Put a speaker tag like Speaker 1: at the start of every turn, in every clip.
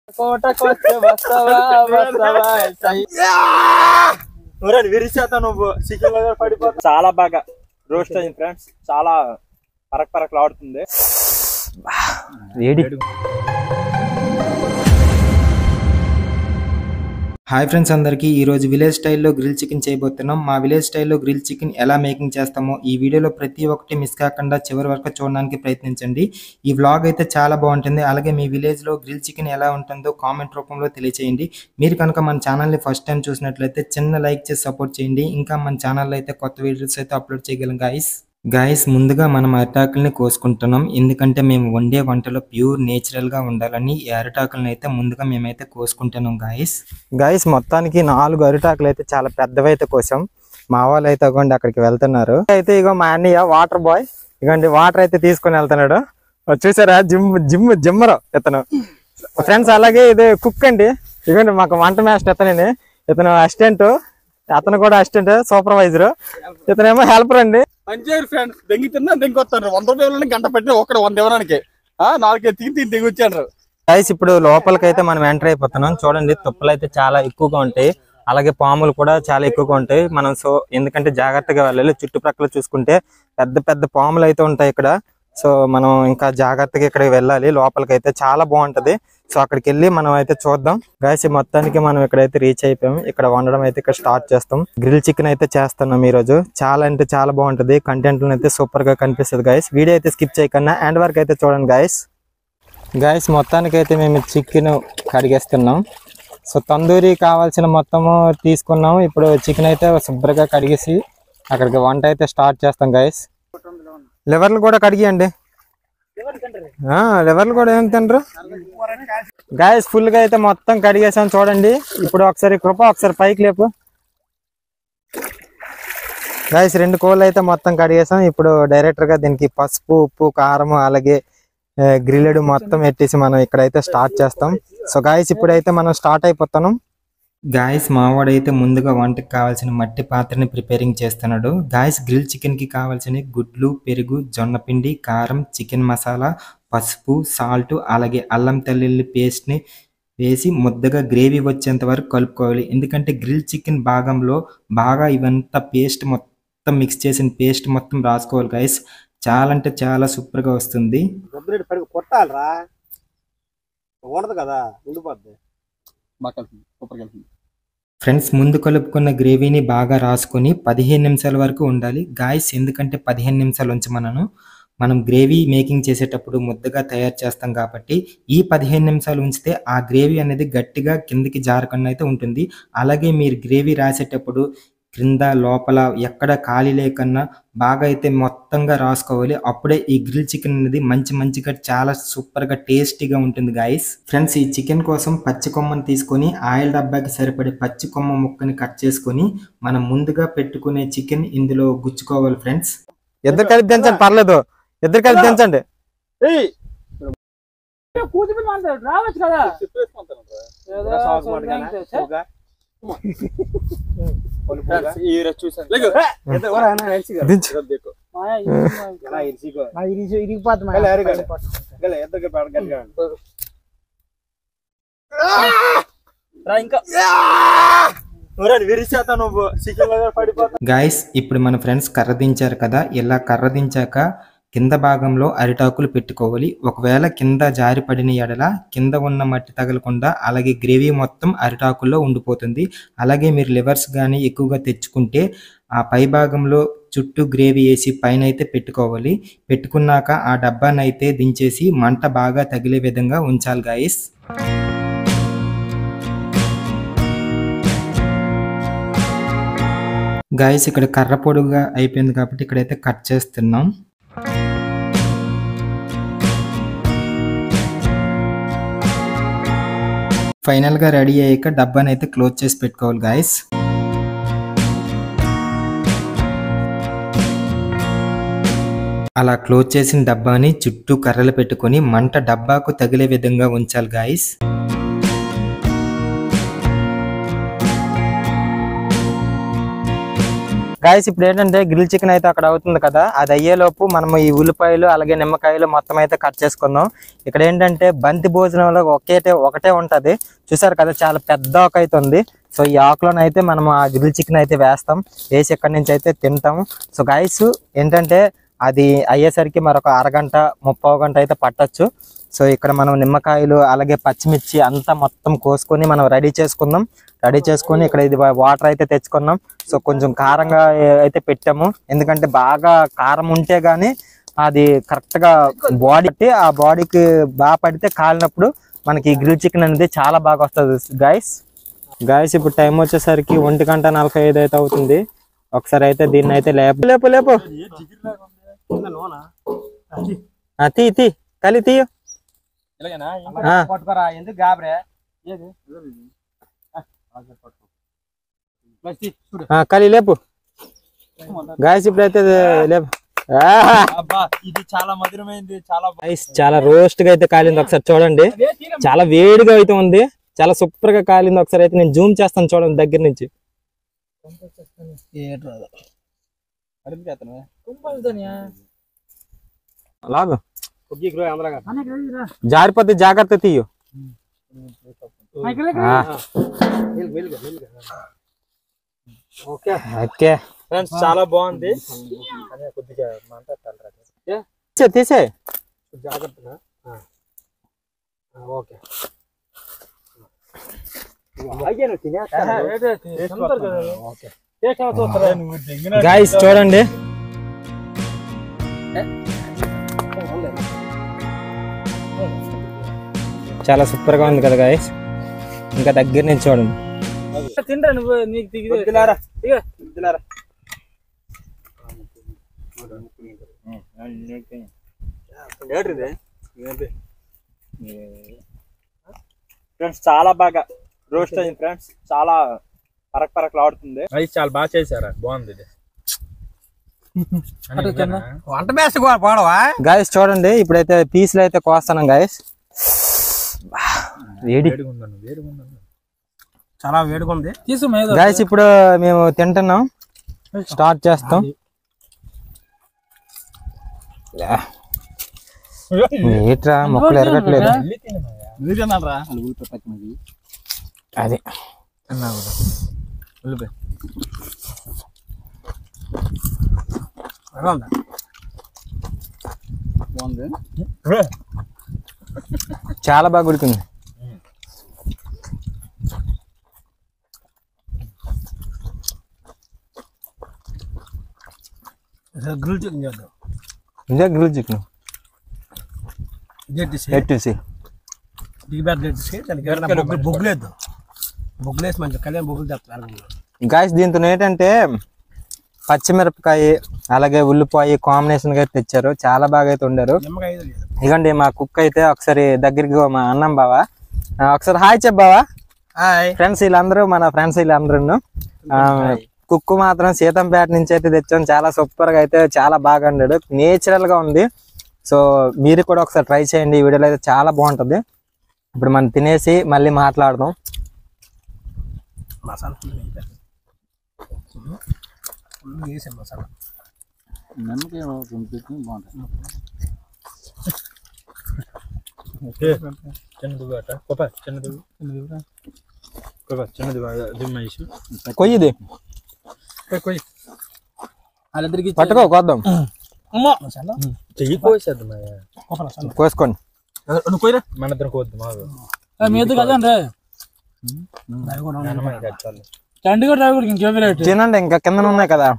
Speaker 1: కోటకొచ్చే వస్తావా వస్తావా విరిచేత నువ్వు చికెన్ పడిపోతా. చాలా బాగా రోస్ట్ అయింది ఫ్రెండ్స్, చాలా పరకలాడుతుంది. వేడి.
Speaker 2: హాయ్ ఫ్రెండ్స్ అందరికీ, ఈరోజు విలేజ్ స్టైల్లో గ్రిల్ చికెన్ చేయబోతున్నాం. మా విలేజ్ స్టైల్లో గ్రిల్ చికెన్ ఎలా మేకింగ్ చేస్తామో ఈ వీడియోలో ప్రతి ఒక్కటి మిస్ కాకుండా చివరి వరకు చూడడానికి ప్రయత్నించండి. ఈ వ్లాగ్ అయితే చాలా బాగుంటుంది. అలాగే మీ విలేజ్లో గ్రిల్ చికెన్ ఎలా ఉంటుందో కామెంట్ రూపంలో తెలియచేయండి. మీరు కనుక మన ఛానల్ని ఫస్ట్ టైం చూసినట్లయితే చిన్న లైక్ చేసి సపోర్ట్ చేయండి. ఇంకా మన ఛానల్లో అయితే కొత్త వీడియోస్ అయితే అప్లోడ్ చేయగలం గాయస్. ముందుగా మనం అరిటాకుల్ని కోసుకుంటున్నాం, ఎందుకంటే మేము వండే వంటలో ప్యూర్ నేచురల్గా ఉండాలని ఈ అరిటాకులను అయితే ముందుగా మేమైతే కోసుకుంటున్నాం గాయస్. మొత్తానికి 4 అరిటాకులు అయితే చాలా పెద్దవి అయితే కోసాం. మా వాళ్ళు అయితే ఇగోండి అక్కడికి వెళ్తున్నారు. అయితే ఇగో మా అన్నయ్య వాటర్ బాయ్ ఇగోండి వాటర్ అయితే తీసుకొని వెళ్తున్నాడు. చూసారా, జిమ్మర్ ఇతను ఫ్రెండ్స్. అలాగే ఇది కుక్ అండి, ఇగోండి మాకు వంట మాస్టర్ ఇతనే. ఇతను అసిస్టెంట్, అతను కూడా అసిస్టెంట్ సూపర్వైజర్, ఇతనేమో హెల్పర్ అండి.
Speaker 1: మంచిగా ఫ్రెండ్స్ దెంగి తిన్నా దెంగొస్తాను. 100 రూపాయలు గంట పెట్టిన ఒక్కడ 100 ఇవ్వడానికి 4 దిగొచ్చాడు
Speaker 2: గైస్. ఇప్పుడు లోపలికైతే మనం ఎంటర్ అయిపోతున్నాం. చూడండి, తుప్పలు అయితే చాలా ఎక్కువగా ఉంటాయి, అలాగే పాములు కూడా చాలా ఎక్కువగా ఉంటాయి. మనం ఎందుకంటే జాగ్రత్తగా వెళ్ళాలి. చుట్టుప్రక్కల చూసుకుంటే పెద్ద పెద్ద పాములు అయితే ఉంటాయి ఇక్కడ. సో మనం ఇంకా జాగ్రత్తగా ఇక్కడికి వెళ్ళాలి. లోపలికైతే చాలా బాగుంటది. సో అక్కడికి వెళ్ళి మనం అయితే చూద్దాం గైస్. మొత్తానికి మనం ఇక్కడైతే రీచ్ అయిపోయాం. ఇక్కడ వండడం అయితే ఇక్కడ స్టార్ట్ చేస్తాం. గ్రిల్ చికెన్ అయితే చేస్తున్నాం ఈ రోజు. చాలా అంటే చాలా బాగుంటది. కంటెంట్ అయితే సూపర్ గా కనిపిస్తుంది గైస్. వీడియో అయితే స్కిప్ చేయకుండా ఎండ్ వరకు అయితే చూడండి గైస్. మొత్తానికి అయితే మేము చికెన్ కడిగేస్తున్నాం. సో తందూరి కావాల్సిన మొత్తము తీసుకున్నాం. ఇప్పుడు చికెన్ అయితే శుభ్రంగా కడిగేసి అక్కడికి వంట అయితే స్టార్ట్ చేస్తాం గైస్. లివర్లు కూడా కడిగియండి. లివర్లు కూడా ఏం తినరు గైస్. ఫుల్ గా అయితే మొత్తం కడిగేసాం చూడండి. ఇప్పుడు ఒకసారి కృప ఒకసారి పైకి లేపు గైస్. 2 కోళ్ళు అయితే మొత్తం కడిగేసాం. ఇప్పుడు డైరెక్టర్ గా దీనికి పసుపు, ఉప్పు, కారం అలాగే గ్రిల్లెడ్ మొత్తం ఎట్టేసి మనం ఇక్కడైతే స్టార్ట్ చేస్తాం. సో గాయస్ ఇప్పుడైతే మనం స్టార్ట్ అయిపోతున్నాం గాయస్. మావాడైతే ముందుగా వంటకి కావాల్సిన మట్టి పాత్రని ప్రిపేరింగ్ చేస్తున్నాడు గాయస్. గ్రిల్ చికెన్ కి కావాల్సిన గుడ్లు, పెరుగు, జొన్న పిండి, కారం, చికెన్ మసాలా, పసుపు, సాల్ట్ అలాగే అల్లం తెల్లుల్లి పేస్ట్ ని వేసి ముద్దగా గ్రేవీ వచ్చేంత వరకు కలుపుకోవాలి. ఎందుకంటే గ్రిల్ చికెన్ భాగంలో బాగా ఇవంతా పేస్ట్ మొత్తం మిక్స్ చేసిన పేస్ట్ మొత్తం రాసుకోవాలి గాయస్. చాలా అంటే చాలా సూపర్ గా వస్తుంది.
Speaker 1: కొట్టాలరా కదా
Speaker 2: ఫ్రెండ్స్, ముందు కలుపుకున్న గ్రేవీని బాగా రాసుకొని 15 నిమిషాల వరకు ఉండాలి గాయస్. ఎందుకంటే 15 నిమిషాలు ఉంచి మనం గ్రేవీ మేకింగ్ చేసేటప్పుడు ముద్దగా తయారు చేస్తాం కాబట్టి ఈ 15 నిమిషాలు ఉంచితే ఆ గ్రేవీ అనేది గట్టిగా కిందికి జారకుండా అయితే ఉంటుంది. అలాగే మీరు గ్రేవీ రాసేటప్పుడు క్రింద లోపల ఎక్కడ ఖాళీ లేకన్నా బాగా అయితే మొత్తంగా రాసుకోవాలి. అప్పుడే ఈ గ్రిల్ చికెన్ అనేది మంచిగా చాలా సూపర్గా టేస్టీగా ఉంటుంది గాయస్. ఫ్రెండ్స్, ఈ చికెన్ కోసం పచ్చి కొమ్మని తీసుకొని ఆయిల్ డబ్బాకి సరిపడే పచ్చి కొమ్మ ముక్కని కట్ చేసుకొని మనం ముందుగా పెట్టుకునే చికెన్ ఇందులో గుచ్చుకోవాలి ఫ్రెండ్స్. ఇద్దరు కలిపి దించండి, పర్లేదు, ఇద్దరు కలిపి దించండి. గాయస్, ఇప్పుడు మన ఫ్రెండ్స్ కర్ర దించారు కదా, ఇలా కర్ర దించాక కింద భాగంలో అరిటాకులు పెట్టుకోవాలి. ఒకవేళ కింద జారి పడిన ఎడల కింద ఉన్న మట్టి తగలకుండా అలాగే గ్రేవీ మొత్తం అరిటాకుల్లో ఉండిపోతుంది. అలాగే మీరు లివర్స్ కానీ ఎక్కువగా తెచ్చుకుంటే ఆ పై భాగంలో చుట్టూ గ్రేవీ వేసి పైన అయితే పెట్టుకోవాలి. పెట్టుకున్నాక ఆ డబ్బాని అయితే దించేసి మంట బాగా తగిలే విధంగా ఉంచాలి గాయస్. గాయస్, ఇక్కడ కర్ర పొడుగా అయిపోయింది కాబట్టి ఇక్కడైతే కట్ చేస్తున్నాం. ఫైనల్ గా రెడీ అయ్యాక డబ్బాని అయితే క్లోజ్ చేసి పెట్టుకోవాలి గాయస్. అలా క్లోజ్ చేసిన డబ్బాని చుట్టూ కర్రలు పెట్టుకొని మంట డబ్బాకు తగిలే విధంగా ఉంచాలి గాయస్. గాయస్ ఇప్పుడు ఏంటంటే గ్రిల్ చికెన్ అయితే అక్కడ అవుతుంది కదా, అది అయ్యేలోపు మనం ఈ ఉల్లిపాయలు అలాగే నిమ్మకాయలు మొత్తం అయితే కట్ చేసుకుందాం. ఇక్కడ ఏంటంటే బంతి భోజనంలో ఒకటే ఉంటది, చూసారు కదా చాలా పెద్ద ఆకు అయితే ఉంది. సో ఈ ఆకులోనైతే మనం ఆ గ్రిల్ చికెన్ అయితే వేస్తాం, వేసి ఇక్కడి నుంచి అయితే తింటాము. సో గాయస్ ఏంటంటే అది అయ్యేసరికి మరొక అరగంట 30 గంట అయితే పట్టొచ్చు. సో ఇక్కడ మనం నిమ్మకాయలు అలాగే పచ్చిమిర్చి అంతా మొత్తం కోసుకొని మనం రెడీ చేసుకుందాం. రెడీ చేసుకొని ఇక్కడ ఇది వాటర్ అయితే తెచ్చుకున్నాం. సో కొంచెం కారంగా అయితే పెట్టాము, ఎందుకంటే బాగా కారం ఉంటే గానీ అది కరెక్ట్ గా బాడీ ఆ బాడీకి బాగా పడితే కాలినప్పుడు మనకి గ్రిల్ చికెన్ అనేది చాలా బాగా వస్తుంది గాయస్ ఇప్పుడు టైం వచ్చేసరికి 1:45 అయితే అవుతుంది. ఒకసారి అయితే దీన్ని అయితే లేపు తీ కలి తీయు కలి లేపు గాయస్ ఇప్పుడైతే లేపు.
Speaker 1: ఇది చాలా మధురమైంది,
Speaker 2: చాలా రోస్ట్ గా అయితే కాలింది, ఒకసారి చూడండి. చాలా వేడిగా అయితే ఉంది, చాలా సూపర్ గా కాలింది. ఒకసారి అయితే నేను జూమ్ చేస్తాను చూడండి దగ్గర నుంచి. లాగు జారిపోతే జాగ్రత్త తీయు. ఓకే
Speaker 1: చాలా బాగుంది.
Speaker 2: తీసే
Speaker 1: జాగ్రత్తగా. ఓకే
Speaker 2: గాయస్ చూడండి, చాలా సూపర్ గా ఉంది కదా గాయస్. ఇంకా దగ్గర నుంచి చూడండి.
Speaker 1: తింటా నువ్వు, నీకు ఫ్రెండ్స్ చాలా బాగా రోస్ట్ అయింది ఫ్రెండ్స్, చాలా పరకలాడుతుంది. అది చాలా బాగా చేశారా, బాగుంది. వంట బేస్ట్ పోవడవా
Speaker 2: గాయస్ చూడండి, ఇప్పుడైతే పీసులు అయితే కోస్తాను గాయస్.
Speaker 1: చాలా వేడిగా ఉంది
Speaker 2: గాయస్. ఇప్పుడు మేము తింటున్నాం, స్టార్ట్ చేస్తాం. ఏట్రా మొక్కలు ఎరగట్లేదు అది. చాలా బాగా ఉడికింది.
Speaker 1: గ్రిల్ చికెన్ చేద్దాం.
Speaker 2: ఇదే గ్రిల్ చికెన్
Speaker 1: బొగ్గులేసి మంచి కళ్యాణ్ బొగ్గులు తెస్తారు
Speaker 2: గాయస్. దీంతో ఏంటంటే పచ్చిమిరపకాయ అలాగే ఉల్లిపాయ కాంబినేషన్ గా తెచ్చారు, చాలా బాగా అయితే ఉండారు. ఇదిగోండి మా కుక్ అయితే ఒకసారి దగ్గరికి మా అన్నం బావా, ఒకసారి హాయ్ చెప్పావా. ఫ్రెండ్స్ వీళ్ళందరూ మన ఫ్రెండ్స్ వీళ్ళందరూ. కుక్కు మాత్రం సీతంపేట నుంచి అయితే తెచ్చాం, చాలా సూపర్ గా అయితే చాలా బాగా వండాడు, నేచురల్ గా ఉంది. సో మీరు కూడా ఒకసారి ట్రై చేయండి, ఈ వీడియోలో అయితే చాలా బాగుంటుంది. ఇప్పుడు మనం తినేసి మళ్ళీ మాట్లాడదాం.
Speaker 1: మసాలా
Speaker 2: కొయ్యిది పట్టుకో కొద్దాం, కోసుకోండి. తినండి, ఇంకా కింద ఉన్నాయి కదా.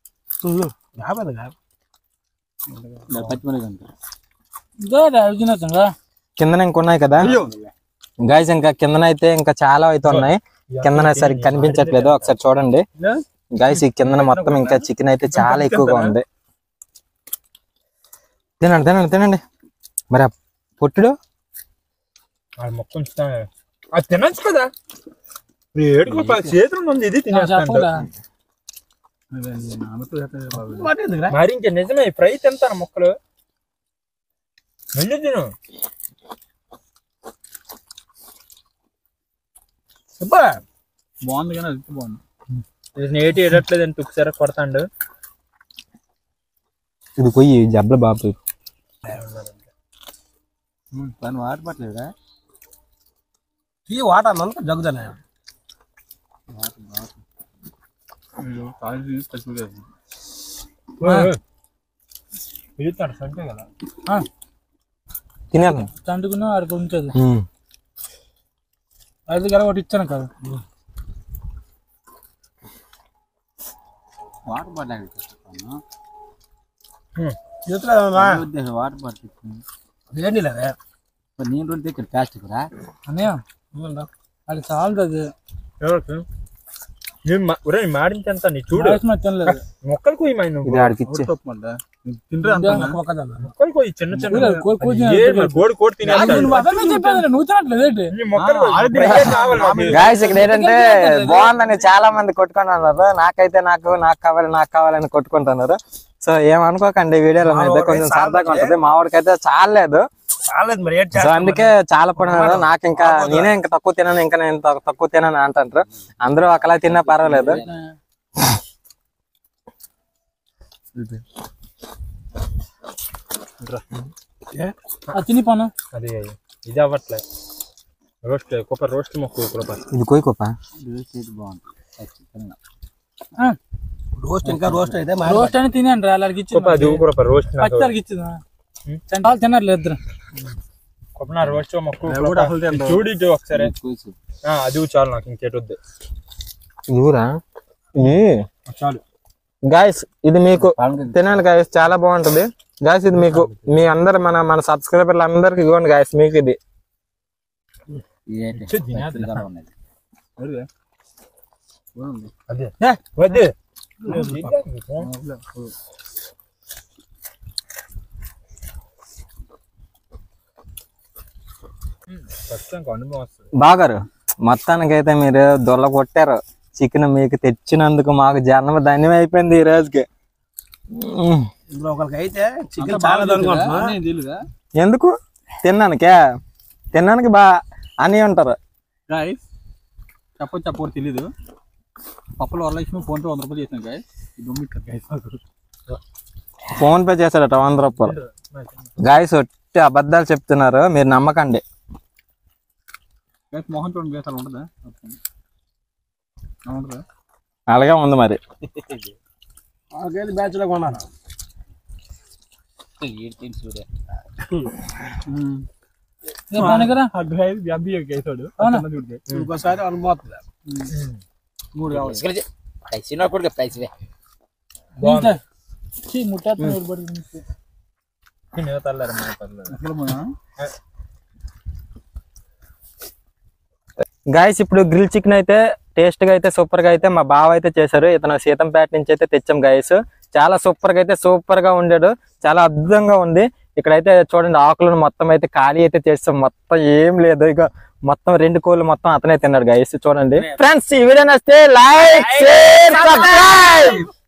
Speaker 2: కిందన ఇంకున్నాయి కదా గాయస్, ఇంకా కిందనైతే ఇంకా చాలా అయితే ఉన్నాయి. కిందన సరిగ్గా కనిపించట్లేదు, ఒకసారి చూడండి గాయస్. ఈ కిందన మొత్తం ఇంకా చికెన్ అయితే చాలా ఎక్కువగా ఉంది. తినండి తినండి తినండి. మరి పొట్టుడు
Speaker 1: మొత్తం తినచ్చు కదా, చేతులు ఉంది ఇది మరి ఇంకా నిజమే. ఫ్రై తింటాను ముక్కలు, వెళ్ళి తిను. బాగుంది కానీ అది బాగుంది. నేటి ఏడట్లేదంటే ఒకసారి కొడతాండు.
Speaker 2: ఇది పోయి జబ్బల బాబు
Speaker 3: వాటర్ పట్టలేదా ఈ వాటర్ అంతా జగ్గుతానే
Speaker 2: తినేద్దాం
Speaker 3: తండుకున్నా అక్కడ ఉంచదు అది కదా ఒకటి ఇచ్చాను కదా వాటర్ పడ్డాడు వాటర్ పడుతుంది ఏంటి లేదా నేను రోజు దగ్గర ప్లాస్టిక్ రా అన్నయ్య అది చాలదు అది
Speaker 1: మాడించంత నీ చూడు మొక్కలకు మొక్కలు చిన్న చిన్న గోడు కోడి
Speaker 4: గాయస్ ఇక్కడ ఏంటంటే బాగుందని చాలా మంది కొట్టుకుంటున్నారు. నాకైతే నాకు కావాలని కొట్టుకుంటున్నారు. సో ఏమనుకోకండి, వీడియోలో అయితే కొంచెం సరదాగా ఉంటది. మా వాడికైతే చాలేదు. సో అందుకే చాలా పడినారు. నాకు ఇంకా నేనే ఇంకా తక్కువ తిన్నాను, ఇంకా నేను తక్కువ తిన్నాను అంటారు. అందరూ ఒకలా తిన్నా పర్వాలేదు.
Speaker 3: తిని పను
Speaker 1: అది ఇది అవ్వట్లే. రోస్ట్ కొప్ప రోస్ట్ మొక్క
Speaker 2: ఇది కోయి కొప్ప
Speaker 3: రోస్ట్ ఇంకా రోస్ట్ అయితే రోస్ట్ అని తినండి అలాగే
Speaker 1: రోస్ట్
Speaker 3: ఇచ్చిందా తిన్నారు ఇద్దరు
Speaker 1: కొప్పన రోస్ట్ మొక్క చూడు ఒకసారి. అది చాలు నాకు ఇంకేటొద్దు.
Speaker 2: ఊరా
Speaker 1: చాలు
Speaker 2: గాయస్, ఇది మీకు తినాలి గాయస్, చాలా బాగుంటది గాయస్. ఇది మీకు మీ అందరు మన సబ్స్క్రైబర్లు అందరికి ఇవ్వండి గాయస్. మీకు ఇది బాగారు. మొత్తానికి అయితే మీరు దొల్ల కొట్టారు. చికెన్ మీకు తెచ్చినందుకు మాకు జన్మ ధన్యం అయిపోయింది ఈ రోజుకి. ఎందుకు తిన్నానికి బా అని ఉంటారు.
Speaker 3: చెప్పు తెలీదు. పప్పులో వరలక్ష్మి ఫోన్ పే 100 రూపాయలు చేసాను
Speaker 2: ఫోన్ పే చేశాడట 100 రూపాయలు. గాయస్ ఒట్టి అబద్ధాలు చెప్తున్నారు, మీరు నమ్మకండి.
Speaker 3: మోహన్ చూడండి అసలు ఉంటుందా?
Speaker 2: అలాగే ఉంది మరి.
Speaker 3: బ్యాచ్ లో కొన్నాను. ఇంకోసారి అనుభవతుంది. 3 కావాలి.
Speaker 2: గాయస్ ఇప్పుడు గ్రిల్ చికెన్ అయితే టేస్ట్ గా అయితే సూపర్ గా అయితే మా బావ అయితే చేశారు. ఇతను సీతంపేట నుంచి అయితే తెచ్చాం గాయస్. చాలా సూపర్ గా అయితే సూపర్ గా ఉండాడు, చాలా అద్భుతంగా ఉంది. ఇక్కడైతే చూడండి ఆకులను మొత్తం అయితే ఖాళీ అయితే చేస్తాం, మొత్తం ఏం లేదు. ఇక మొత్తం 2 కోళ్ళు మొత్తం అతనే తిన్నాడు గాయస్. చూడండి ఫ్రెండ్స్, ఈ వీడియో నచ్చితే లైక్, షేర్, సబ్స్క్రైబ్.